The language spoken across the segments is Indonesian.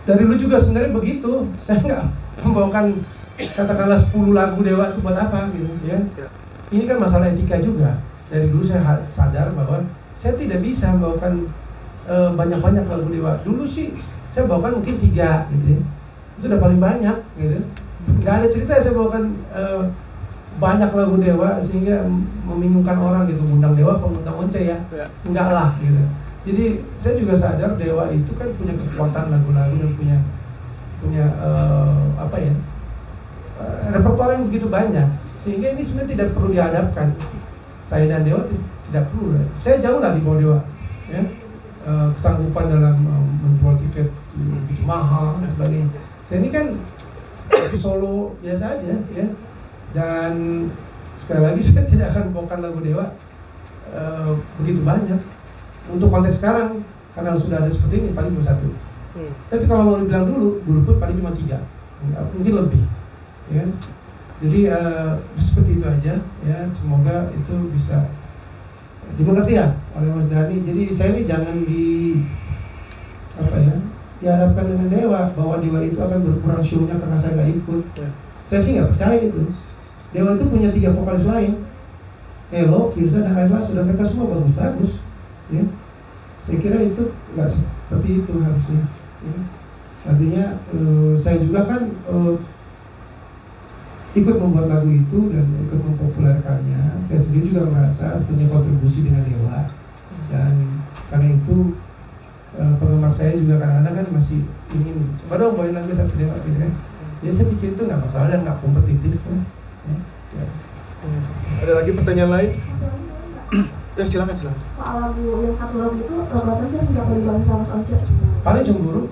Dari dulu juga sebenarnya begitu. Saya nggak membawakan katakanlah 10 lagu Dewa itu buat apa gitu ya. Ini kan masalah etika juga. Dari dulu saya sadar bahwa saya tidak bisa membawakan banyak-banyak lagu Dewa. Dulu sih saya bawakan mungkin 3 gitu ya. Itu udah paling banyak gitu. Nggak ada cerita saya bawakan banyak lagu Dewa sehingga membingungkan orang gitu. Undang Dewa, pengundang once ya. Enggak lah gitu. Jadi saya juga sadar Dewa itu kan punya kekuatan lagu-lagu dan punya apa ya, repertoire yang begitu banyak, sehingga ini sebenarnya tidak perlu dihadapkan. Saya dan Dewa tidak perlu. Saya jauh lah di bawah Dewa ya. Kesanggupan dalam menjual tiket begitu mahal dan sebagainya. Saya ini kan solo biasa aja ya. Dan sekali lagi saya tidak akan bawakan lagu Dewa begitu banyak. Untuk konteks sekarang, karena sudah ada seperti ini, paling cuma 1. Tapi kalau mau dibilang dulu pun paling cuma 3, mungkin lebih ya. Jadi seperti itu aja ya. Semoga itu bisa dimengerti ya oleh Mas Dhani. Jadi saya ini jangan dihadapkan dengan Dewa, bahwa Dewa itu akan berkurang show-nya karena saya nggak ikut. Saya sih nggak percaya itu. Dewa itu punya 3 vokalis lain, Elo, Firza, dan Ayla. Sudah mereka semua bagus-bagus ya. Saya kira itu nggak seperti itu harusnya ya. Artinya saya juga kan ikut membuat lagu itu dan ikut mempopulerkannya. Saya sendiri juga merasa punya kontribusi dengan Dewa, dan karena itu penggemar saya juga kadang-kadang kan masih ingin coba dong bawain lagu satu Dewa gitu kan. Ya saya pikir itu nggak masalah dan nggak kompetitif ya. Ada lagi pertanyaan lain? Ya silakan. Soal lagu yang 1 lagu itu berapa sih yang tidak boleh dibangun sama Mas Once? Paling cemburu.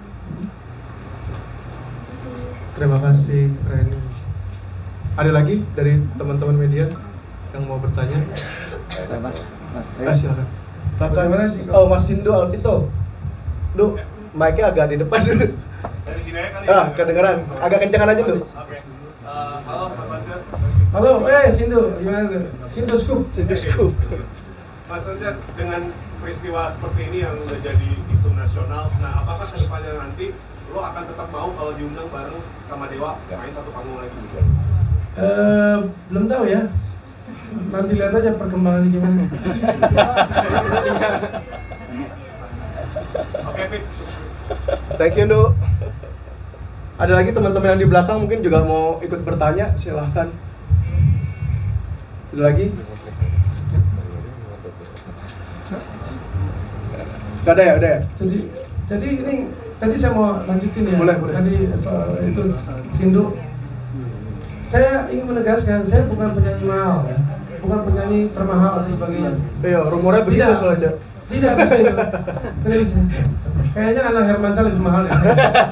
Terima kasih Reni. Ada lagi dari teman-teman media yang mau bertanya? Mas Silakan. Bagaimana sih? Oh, Mas Sindo Alpito. Mic-nya agak di depan dulu. Dari sini aja kali. Kedengeran. Agak kencangan aja dulu. Oke. Halo Mas Once. Halo, Sindo, gimana tuh? Sindo Scoop. Mas Once, dengan peristiwa seperti ini yang udah jadi isu nasional, nah apakah kedepannya nanti lo akan tetap mau kalau diundang bareng sama Dewa main satu panggung lagi? Belum tahu ya. Nanti lihat aja perkembangannya gimana. Oke, Fit. Thank you, Nduk. Ada lagi teman-teman yang di belakang mungkin juga mau ikut bertanya, silahkan. Ada lagi? Gak ada ya, udah ya? Jadi ini tadi saya mau lanjutin ya. Boleh. Tadi soal itu Sindu. Saya ingin menegaskan, saya bukan penyanyi mahal ya. Bukan penyanyi termahal atau sebagainya. Iya, rumornya begitu Tidak. soalnya. Tidak bisa itu. Tidak bisa. Kayaknya anak Hermansyah lebih mahal ya.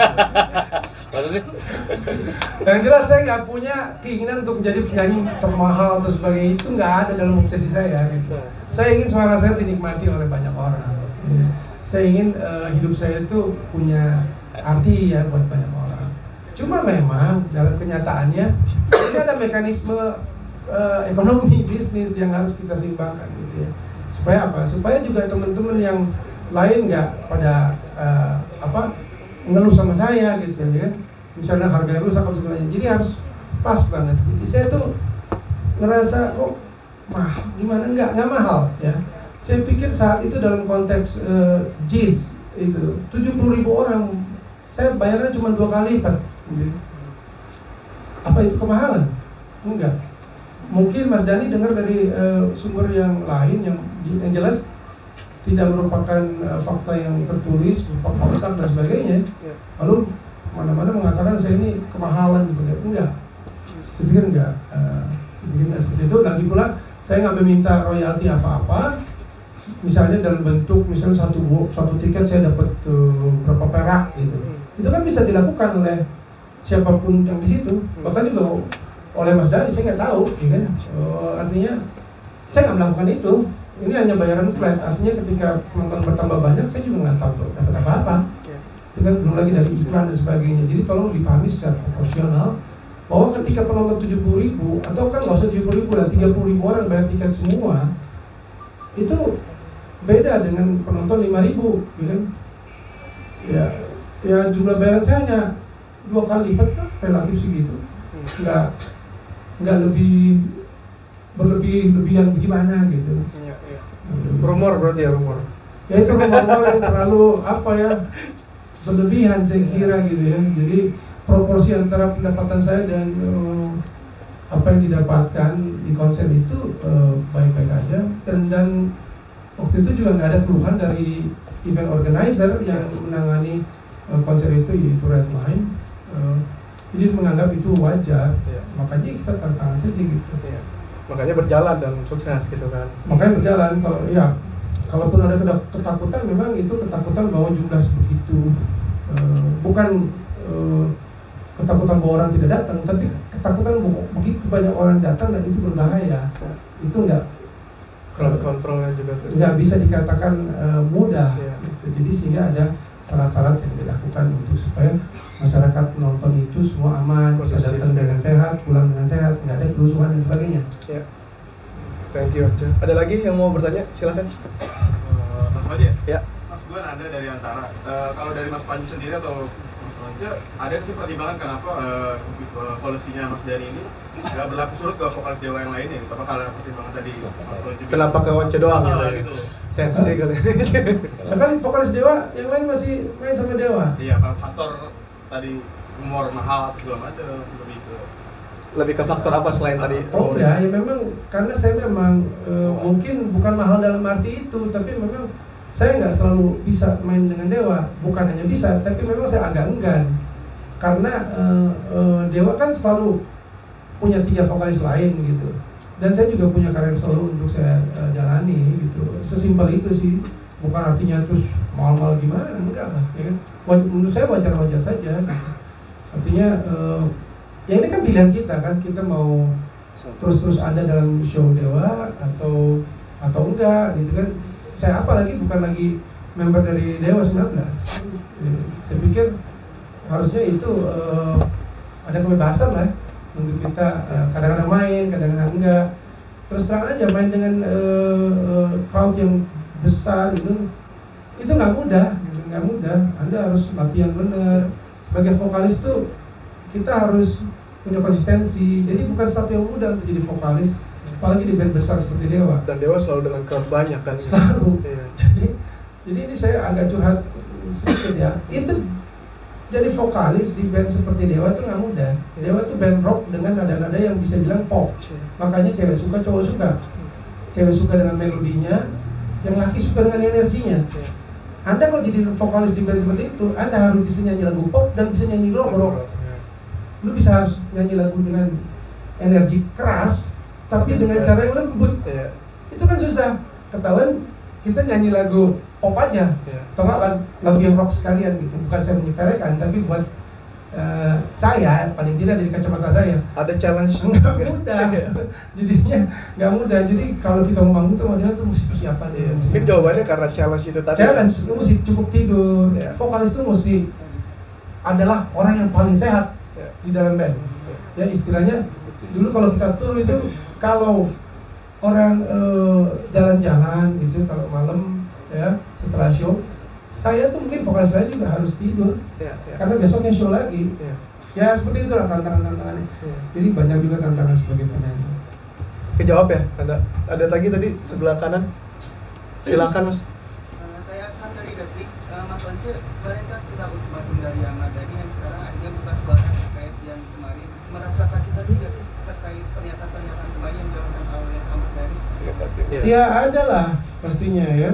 Yang jelas saya nggak punya keinginan untuk menjadi penyanyi termahal atau sebagainya, itu nggak ada dalam obsesi saya gitu. Saya ingin suara saya dinikmati oleh banyak orang. Saya ingin hidup saya itu punya arti ya buat banyak orang. Cuma memang dalam kenyataannya ini ada mekanisme ekonomi bisnis yang harus kita seimbangkan gitu ya. Supaya apa? Supaya juga teman-teman yang lain nggak pada ngeluh sama saya gitu ya. Misalnya harganya rusak atau sebagainya. Jadi harus pas banget. Jadi saya tuh ngerasa kok mahal, gimana nggak mahal ya. Saya pikir saat itu dalam konteks JIS itu 70.000 orang, saya bayarnya cuma 2 kali lipat. Apa itu kemahalan? Enggak. Mungkin Mas Dhani dengar dari sumber yang lain yang jelas tidak merupakan fakta yang tertulis, berupa kontak dan sebagainya. Lalu mana-mana mengatakan saya ini kemahalan gitu. Enggak. Saya pikir enggak. Saya pikir enggak seperti itu. Lagi pula saya nggak meminta royalti apa-apa. Misalnya dalam bentuk misalnya satu tiket saya dapat berapa perak gitu. Itu kan bisa dilakukan oleh siapapun yang di situ. Bahkan juga oleh Mas Dhani, saya nggak tahu, ya kan? Artinya saya nggak melakukan itu. Ini hanya bayaran flat. Artinya ketika penonton bertambah banyak, saya juga nggak tahu dapat apa-apa. Itu kan belum lagi dari iklan dan sebagainya. Jadi tolong dipahami secara proporsional bahwa ketika penonton 70.000 atau kan nggak usah 70.000 lah, 30.000 orang bayar tiket semua, itu beda dengan penonton 5.000, ya kan? Ya, ya jumlah bayaran saya hanya 2 kali lipat kan, relatif segitu. Nggak lebih berlebihan gimana gitu. Iya. Rumor berarti ya, rumor. Ya itu rumor-rumor yang terlalu apa ya, berlebihan saya kira gitu ya. Jadi proporsi antara pendapatan saya dan apa yang didapatkan di konser itu baik-baik aja. Dan waktu itu juga nggak ada keluhan dari event organizer yang menangani konser itu, yaitu Redline. Jadi menganggap itu wajar. Makanya kita tantangan saja gitu. Makanya berjalan dan sukses gitu kan. Makanya berjalan. Kalau ya, kalaupun ada ketakutan, memang itu ketakutan bahwa jumlah sebegitu, bukan ketakutan bahwa orang tidak datang, tapi ketakutan begitu banyak orang datang dan itu berbahaya. Itu crowd controlnya juga nggak bisa dikatakan mudah. Gitu. Jadi sehingga ada syarat-syarat yang dilakukan untuk supaya masyarakat penonton itu semua aman, bisa datang dengan sehat, pulang dengan sehat, nggak ada kerusuhan dan sebagainya. Thank you. Ada lagi yang mau bertanya? Silakan. Mas Panji ya? Mas gue ada dari antara kalau dari Mas Panji sendiri atau Mas Panji, ada sih pertimbangan kenapa polisinya Mas Dhani ini nggak berlaku surut ke vokalis Dewa yang lainnya? Apa kalau pertimbangan tadi Mas Panji? Kenapa ke Once doang gitu? Sensi kali. Kan vokalis Dewa yang lain masih main sama Dewa. Iya, faktor tadi umur mahal segala macam, lebih ke faktor apa selain tadi? Oh ya memang karena saya memang mungkin bukan mahal dalam arti itu, tapi memang saya nggak selalu bisa main dengan Dewa. Bukan hanya bisa, tapi memang saya agak enggan karena Dewa kan selalu punya 3 vokalis lain gitu, dan saya juga punya karir solo untuk saya jalani gitu. Sesimpel itu sih, bukan artinya terus mahal-mahal gimana, enggak lah ya kan. Menurut saya wajar-wajar saja gitu. Artinya ya ini kan pilihan kita kan, kita mau terus-terus ada dalam show Dewa atau enggak gitu kan. Saya apalagi bukan lagi member dari Dewa 19. Saya pikir harusnya itu ada kebebasan lah untuk kita kadang-kadang main, kadang-kadang enggak. Terus terang aja main dengan crowd yang besar itu nggak mudah, gitu. Nggak mudah. Anda harus latihan benar. Sebagai vokalis tuh kita harus punya konsistensi. Jadi bukan satu yang mudah untuk jadi vokalis, apalagi di band besar seperti Dewa. Dan Dewa selalu dengan crowd banyak kan. Selalu. Jadi ini saya agak curhat sedikit ya. Itu jadi vokalis di band seperti Dewa itu nggak mudah. Dewa itu band rock dengan nada-nada yang bisa bilang pop. Makanya cewek suka, cowok suka. Cewek suka dengan melodinya, yang laki suka dengan energinya. Anda kalau jadi vokalis di band seperti itu, Anda harus bisa nyanyi lagu pop dan bisa nyanyi rock. Lu bisa harus nyanyi lagu dengan energi keras, tapi dengan cara yang lembut. Itu kan susah. Ketahuan kita nyanyi lagu pop aja, atau nggak lagu yang rock sekalian gitu. Bukan saya menyepelekan, tapi buat saya paling tidak dari kacamata saya ada challenge. nggak mudah. Jadinya nggak mudah. Jadi kalau kita mau bangun tuh dia tuh mesti persiapan. Mungkin jawabannya karena challenge itu tadi. Challenge, lu mesti cukup tidur. Vokalis itu mesti adalah orang yang paling sehat di dalam band. Ya istilahnya dulu kalau kita tur itu, kalau orang jalan-jalan gitu kalau malam ya setelah show, saya tuh mungkin vokalis lain juga harus tidur karena besoknya show lagi. Ya seperti itulah tantangannya. Jadi banyak juga tantangan sebagai penyanyi. Kejawab ya? Ada lagi tadi sebelah kanan. Silakan Mas. Saya Sam dari Detik. Mas Once, mereka sudah ultimatum dari Ahmad Dhani yang sekarang akhirnya buka suara terkait yang kemarin. Merasa sakit tadi nggak sih terkait pernyataan kemarin yang dilakukan oleh Ahmad Dhani? Ya ada lah pastinya ya.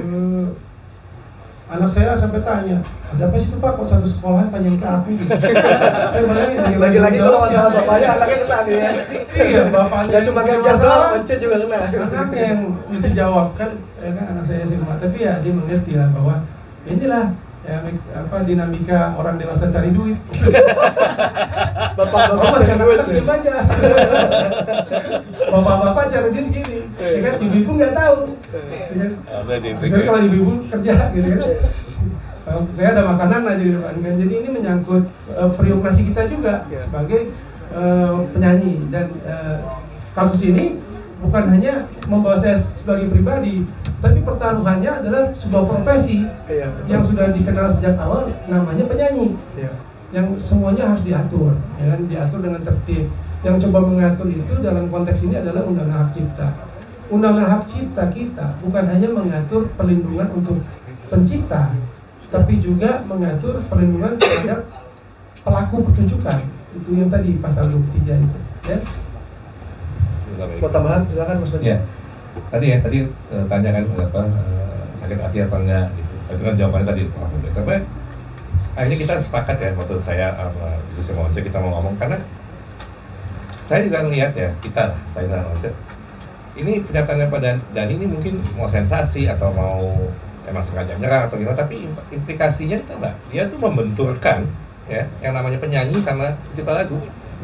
Anak saya sampai tanya, ada apa sih itu Pak, kok satu sekolah tanyain ke aku gitu. Saya bayangin lagi-lagi kalau masalah bapaknya, anaknya kena nih ya. Iya, bapaknya ya cuma Ganjar doang, Once juga kena. Anaknya yang mesti jawab kan, ya kan anak saya SMA. Tapi ya dia mengerti lah bahwa inilah ya dinamika orang dewasa cari duit. Bapak-bapak masih cari duit. Diam aja. Bapak-bapak cari duit gini, ya kan ibu-ibu nggak tahu. Jadi kalau ibu-ibu kerja gitu kan, kayak ada makanan aja di depan kan. Jadi ini menyangkut privasi kita juga sebagai penyanyi, dan kasus ini bukan hanya membawa saya sebagai pribadi, Tapi pertaruhannya adalah sebuah profesi yang sudah dikenal sejak awal, namanya penyanyi. Yang semuanya harus diatur, ya kan? Diatur dengan tertib. Yang coba mengatur itu dalam konteks ini adalah Undang-Undang Hak Cipta. Undang-Undang Hak Cipta kita bukan hanya mengatur perlindungan untuk pencipta, tapi juga mengatur perlindungan terhadap pelaku pertunjukan. Itu yang tadi pasal 23 itu, ya. Mau tambahan silakan Mas Budi. Ya. Tadi tanya kan sakit hati apa enggak gitu. Itu kan jawabannya tadi. Tapi akhirnya kita sepakat ya waktu saya diskusi sama Once kita mau ngomong, karena saya juga ngelihat ya, saya sama Once, ini pernyataannya Pak Dhani ini mungkin mau sensasi atau mau emang sengaja nyerang atau gimana, tapi implikasinya itu enggak, dia tuh membenturkan ya yang namanya penyanyi sama pencipta lagu.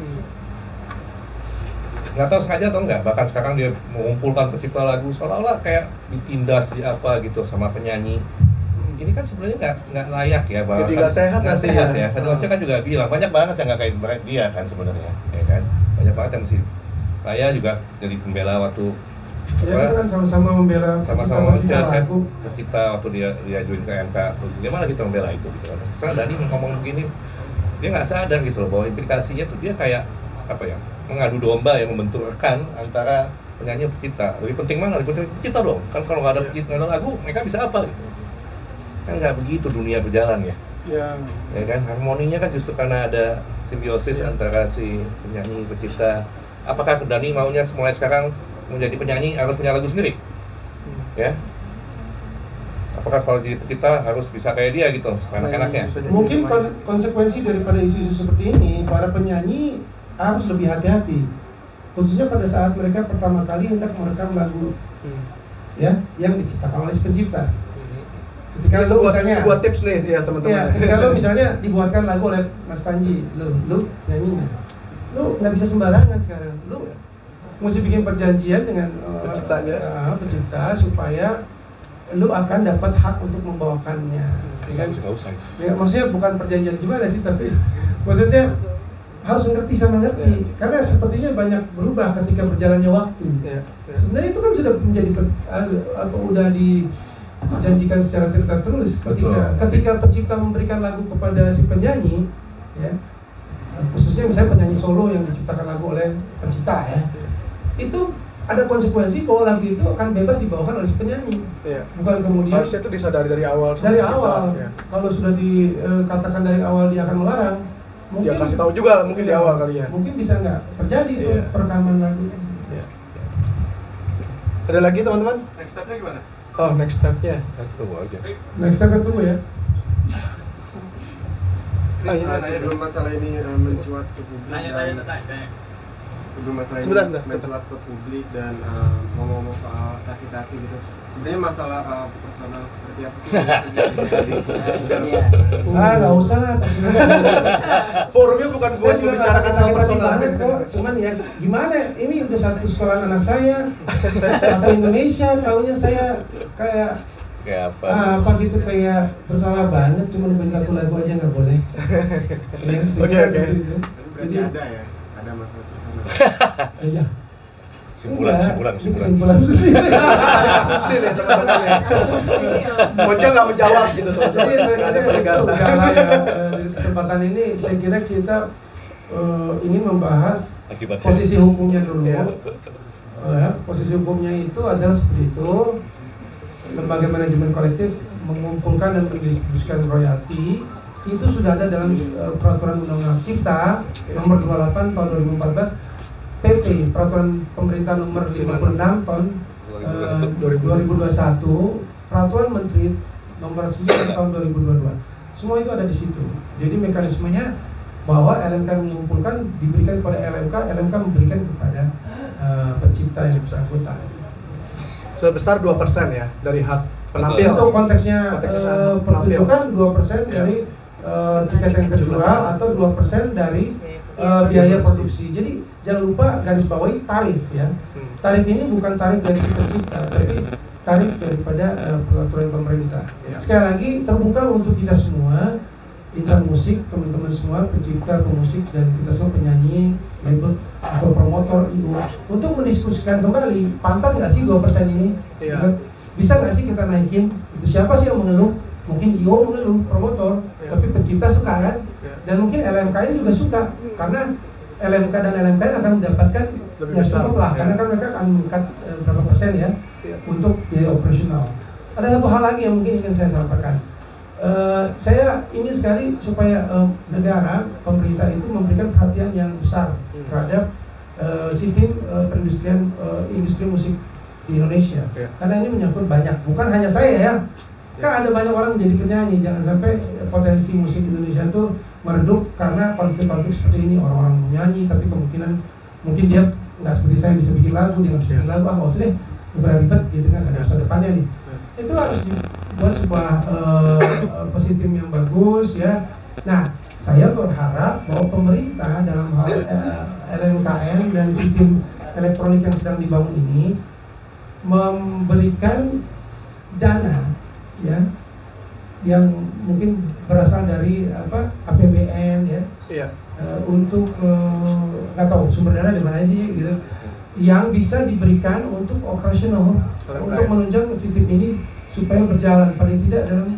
Nggak tahu sengaja atau enggak, bahkan sekarang dia mengumpulkan pencipta lagu seolah-olah kayak ditindas di apa gitu sama penyanyi. Ini kan sebenarnya nggak layak ya, bahwa jadi nggak sehat ya. Tadi Once kan juga bilang banyak banget yang nggak kayak dia kan sebenarnya, ya kan, banyak banget yang mesti. Saya juga jadi pembela waktu Ya kita kan sama-sama membela saya pencipta waktu dia join ke MK. Gimana kita membela itu gitu kan. Sekarang Dhani ngomong begini, dia nggak sadar gitu loh bahwa implikasinya tuh dia kayak apa ya, mengadu domba yang membenturkan antara penyanyi dan pencipta. Lebih penting mana? Lebih penting pencipta dong. Kan kalau nggak ada pencipta, nggak ada lagu, mereka bisa apa gitu? Kan nggak begitu dunia berjalan ya. Ya kan, harmoninya kan justru karena ada simbiosis antara si penyanyi pencipta. Apakah Dhani maunya mulai sekarang menjadi penyanyi harus punya lagu sendiri? Ya. Apakah kalau jadi pencipta harus bisa kayak dia gitu, enak-enaknya? Mungkin konsekuensi daripada isu-isu seperti ini, para penyanyi harus lebih hati-hati, khususnya pada saat mereka pertama kali hendak merekam lagu ya yang diciptakan oleh si pencipta. Ketika sebuah tips nih ya teman-teman. Ya, ketika lo misalnya dibuatkan lagu oleh Mas Panji, lu nyanyinya, lu nggak bisa sembarangan sekarang. Lu mesti bikin perjanjian dengan pencipta supaya lu akan dapat hak untuk membawakannya. Ya, maksudnya bukan perjanjian gimana sih, tapi maksudnya harus ngerti sama ngerti, karena sepertinya banyak berubah ketika berjalannya waktu. Sebenarnya itu kan sudah menjadi udah dijanjikan secara tertulis ketika pencipta memberikan lagu kepada si penyanyi, ya, khususnya misalnya penyanyi solo yang diciptakan lagu oleh pencipta ya, itu ada konsekuensi bahwa lagu itu akan bebas dibawakan oleh si penyanyi. Bukan kemudian harusnya itu disadari dari awal. Kalau sudah dikatakan dari awal dia akan melarang, mungkin dia kasih tahu juga mungkin di awal kali ya. Mungkin bisa nggak terjadi tuh perekaman lagu. Ada lagi teman-teman? Next step-nya gimana? Oh, next step-nya. Tunggu aja. Next step tunggu ya. Sebelum masalah ini mencuat ke publik mencuat ke publik dan ngomong-ngomong soal sakit hati gitu. Sebenarnya masalah personal seperti apa sih Nggak usah lah. Forumnya bukan buat membicarakan soal personal banget kok. Cuman ya gimana? Ini udah satu sekolah anak saya, satu Indonesia, taunya saya kayak apa gitu, kayak bersalah banget. Cuma main satu lagu aja nggak boleh. Oke. Berarti ada masalah personal. Iya. Kesimpulan. sendiri. Asumsi nih teman-teman ya. Konco nggak menjawab gitu teman-teman. Jadi ada penegasan. di kesempatan ini saya kira kita ingin membahas posisi hukumnya dulu. Posisi hukumnya itu adalah seperti itu. Lembaga manajemen kolektif mengumpulkan dan mendistribusikan royalti itu sudah ada dalam peraturan Undang-Undang Cipta nomor 28 tahun 2014, PP peraturan pemerintah nomor 56 tahun 2021, peraturan menteri nomor 9 tahun 2022. Semua itu ada di situ. Jadi mekanismenya bahwa LMK mengumpulkan diberikan kepada LMK memberikan kepada pencipta yang bersangkutan. Sebesar 2% ya dari hak penampil. Untuk konteksnya pertunjukan 2% dari tiket yang terjual atau 2% dari biaya produksi. Jadi jangan lupa garis bawahi tarif ya. Tarif ini bukan tarif dari si pencipta, tapi tarif daripada peraturan pemerintah. Sekali lagi terbuka untuk kita semua, insan musik, teman-teman semua, pencipta, pemusik, dan kita semua penyanyi, label atau promotor IU, untuk mendiskusikan kembali pantas nggak sih 2% ini? bisa nggak sih kita naikin? Itu siapa sih yang mengeluh? Mungkin IO mengeluh, promotor, tapi pencipta suka kan? Dan mungkin LMKN juga suka, karena LMK dan LMKN akan mendapatkan Lebih ya besar, cukup lah, karena kan mereka akan mengangkat berapa persen ya untuk biaya operasional. Ada satu hal lagi yang mungkin ingin saya sampaikan. Saya ingin sekali supaya negara, pemerintah itu memberikan perhatian yang besar terhadap sistem perindustrian industri musik di Indonesia. Karena ini menyangkut banyak, bukan hanya saya ya. Kan ada banyak orang menjadi penyanyi, jangan sampai potensi musik Indonesia itu meredup karena konflik-konflik seperti ini. Orang-orang menyanyi tapi kemungkinan mungkin dia nggak seperti saya bisa bikin lagu, dia nggak bisa bikin lagu, nggak usah deh, ribet gitu kan, ada masa depannya nih. Itu harus dibuat sebuah sistem yang bagus ya. Nah, saya berharap bahwa pemerintah dalam hal LMKN dan sistem elektronik yang sedang dibangun ini memberikan dana ya yang mungkin berasal dari APBN ya. Iya. Untuk nggak tahu sumber dana di mana sih gitu, yang bisa diberikan untuk operasional untuk menunjang sistem ini supaya berjalan paling tidak dalam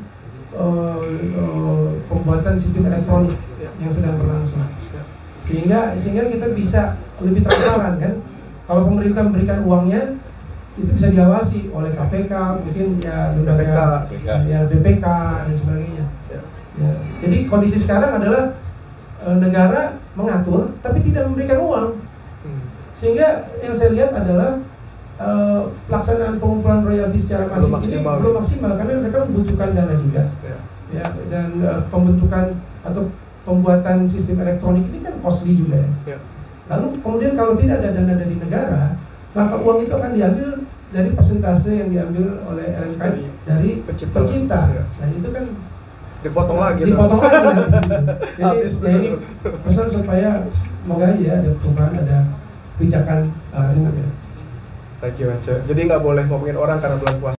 pembuatan sistem elektronik yang sedang berlangsung, sehingga kita bisa lebih transparan kan. Kalau pemerintah memberikan uangnya itu bisa diawasi oleh KPK, mungkin ya lembaga ya BPK dan sebagainya. Ya. Jadi kondisi sekarang adalah negara mengatur tapi tidak memberikan uang, sehingga yang saya lihat adalah pelaksanaan pengumpulan royalti secara masif ini belum maksimal karena mereka membutuhkan dana juga ya, dan pembentukan atau pembuatan sistem elektronik ini kan costly juga ya. Lalu kemudian kalau tidak ada dana dari negara, maka uang itu akan diambil dari persentase yang diambil oleh LMKN dari pencipta. Dan itu kan dipotong lagi. Jadi ya ini pesan supaya semoga ya ada perubahan, ada kebijakan umum ya. Thank you, Ance. Jadi nggak boleh ngomongin orang karena bulan puasa.